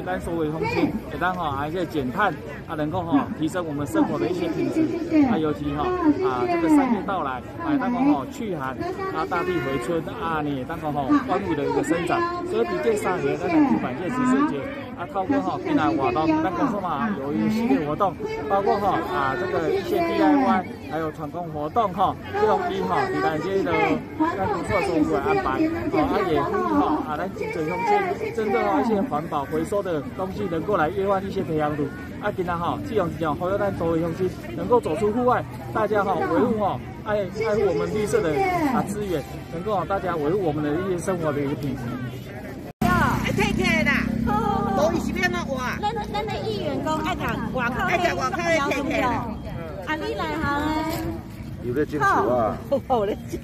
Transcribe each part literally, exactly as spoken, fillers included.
咱所有乡亲会当吼啊一些减碳啊，能够吼提升我们生活的一些品质啊，尤其吼啊这个三月到来，啊当讲吼去寒啊大地回春啊，你当讲吼万物的一个生长，所以伫这三月咱来举办这植树节。 啊，透过哈今来活动，咱公司嘛有一系列活动，包括哈啊这个一些 D I Y， 还有传统活动哈，这种伊哈伫咱这个咱公司所有的安排，哦啊也呼吁哈啊咱精神空间，针对哈一些环保回收的东西，能够来约换一些培养土。啊，今天哈这种这种，呼吁咱所有乡亲能够走出户外，大家哈维护哈爱爱护我们绿色的啊资源，能够大家维护我们的一些生活的一个品质。 哎，退退啦！ 无伊是要哪话？ 咱咱的议员讲爱甲外口爱甲外口的退退啦。 啊，你来行咧？ 有咧种树啊？ 有咧种。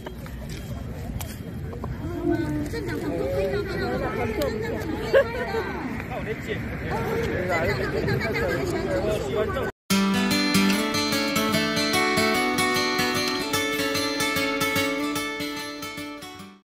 镇长，从可以让他让他镇长，可以让他。 有咧种。 镇长，镇长在这里选举。